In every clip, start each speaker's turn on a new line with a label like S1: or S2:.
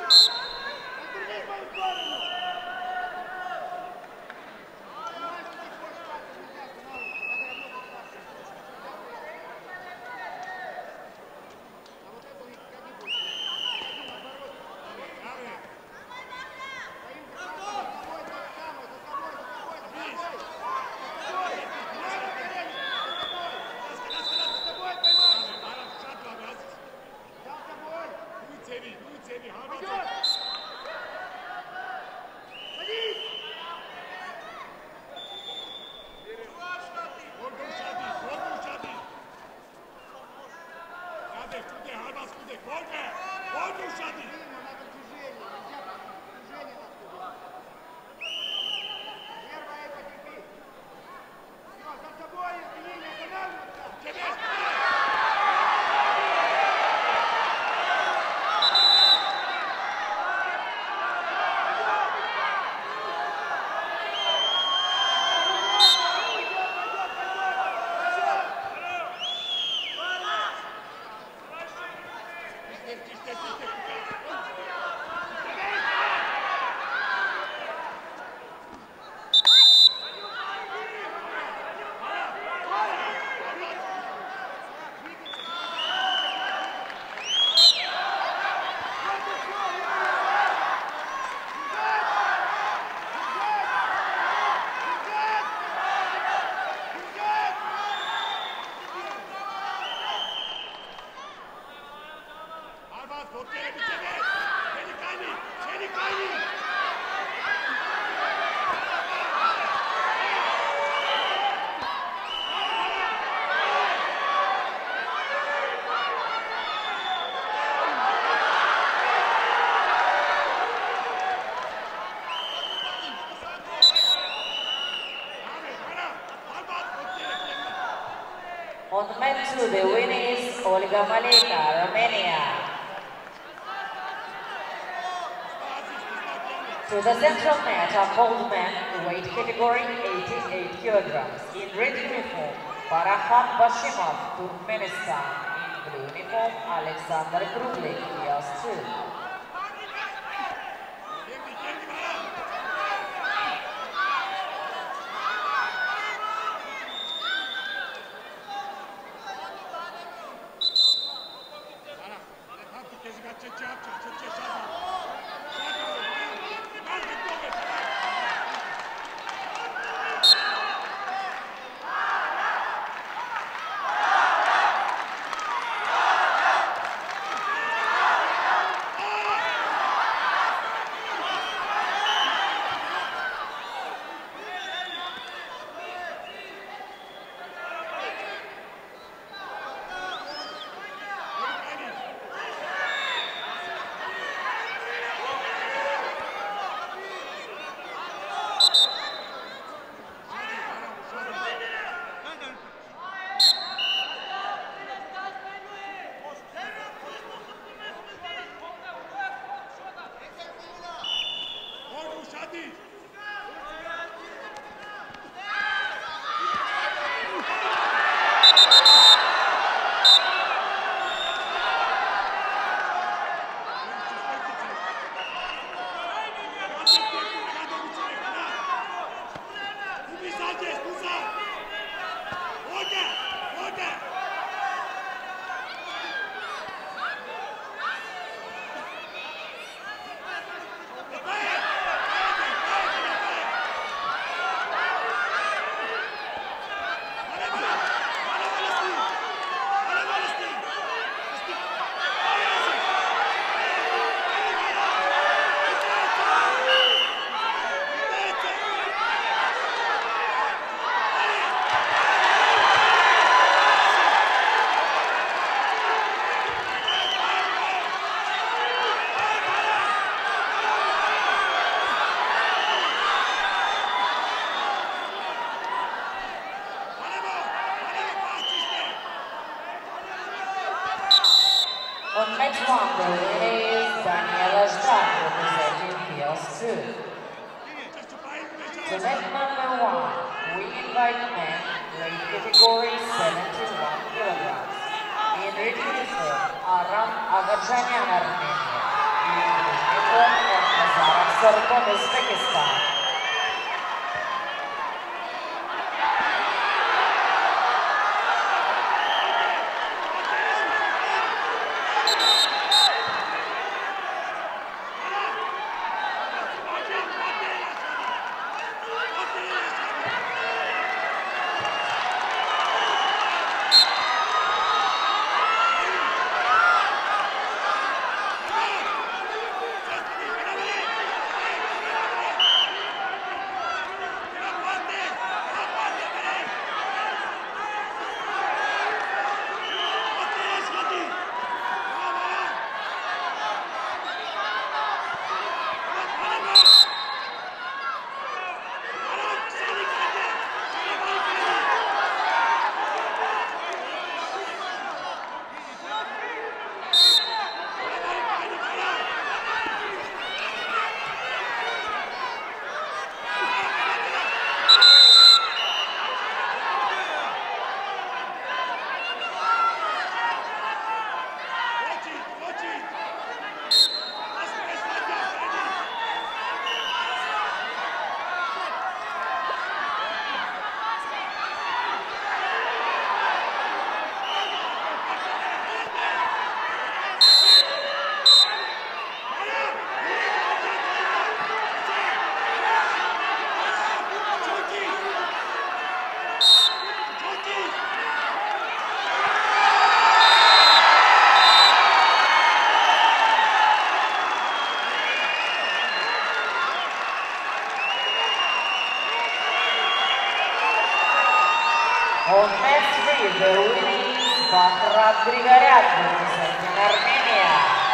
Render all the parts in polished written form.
S1: On men 2, the winner is Olga Maleka, Romania. To the central match of old men, weight category 88 kilograms. In red uniform, Farhan Bashimov, Turkmenistan. In blue uniform, Alexander Kruglik, PS2. On match 1, the winner is Daniela Zhang, representing PS2. To match number 1, we invite men, weight category 71 kilograms. In red uniform, Aram Agachanyan, Armenia. Sargon, Uzbekistan. On match 3, the winning is Bakrat Grigoryan representing Armenia.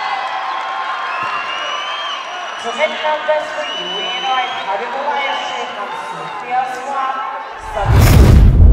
S1: To match number 3, we invite Habibullah Sheikh and Sofia Swan.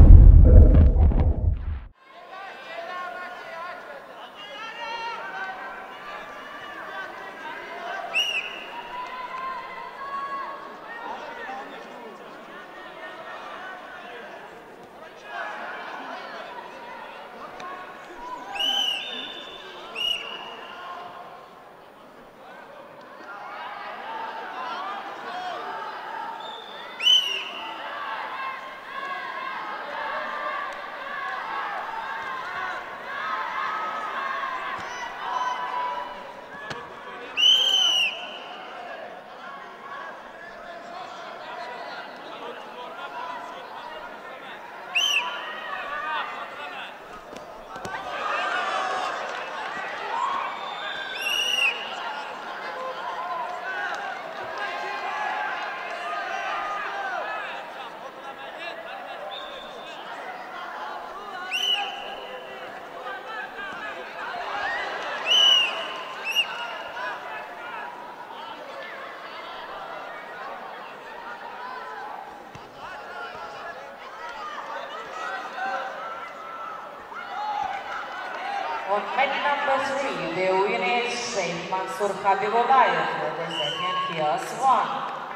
S1: On match number 3, the winner is Sheikh Mansour Habibullah representing PS1.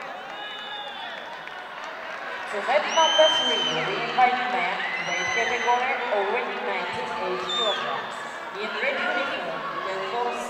S1: To match number 3, we invite men weight category over 98 kilograms. In red uniform, the